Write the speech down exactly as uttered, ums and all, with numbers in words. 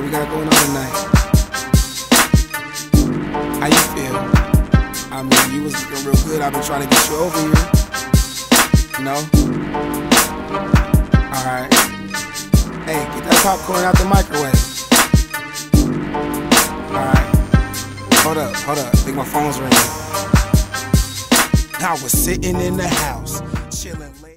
we got going on tonight? How you feel? I mean, you was looking real good. I've been trying to get you over here. You know? Alright. Hey, get that popcorn out the microwave. Alright. Hold up, hold up. I think my phone's ringing. I was sitting in the house, chilling.